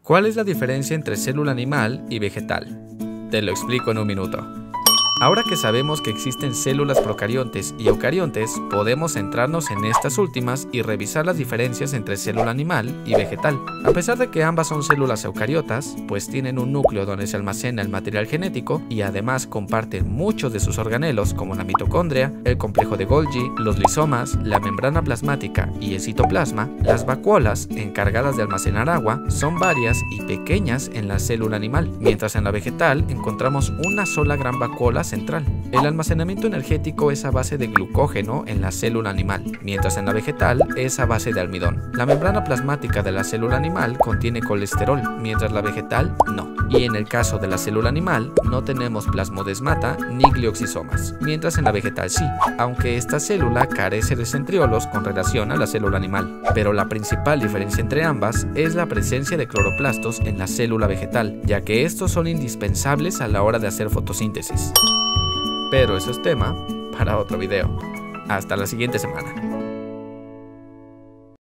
¿Cuál es la diferencia entre célula animal y vegetal? Te lo explico en un minuto. Ahora que sabemos que existen células procariontes y eucariontes, podemos centrarnos en estas últimas y revisar las diferencias entre célula animal y vegetal. A pesar de que ambas son células eucariotas, pues tienen un núcleo donde se almacena el material genético y además comparten muchos de sus organelos como la mitocondria, el complejo de Golgi, los lisomas, la membrana plasmática y el citoplasma, las vacuolas, encargadas de almacenar agua, son varias y pequeñas en la célula animal, mientras en la vegetal encontramos una sola gran vacuola central. El almacenamiento energético es a base de glucógeno en la célula animal, mientras en la vegetal es a base de almidón. La membrana plasmática de la célula animal contiene colesterol, mientras la vegetal no. Y en el caso de la célula animal no tenemos plasmodesmata ni glioxisomas, mientras en la vegetal sí, aunque esta célula carece de centriolos con relación a la célula animal. Pero la principal diferencia entre ambas es la presencia de cloroplastos en la célula vegetal, ya que estos son indispensables a la hora de hacer fotosíntesis. Pero eso es tema para otro video. Hasta la siguiente semana.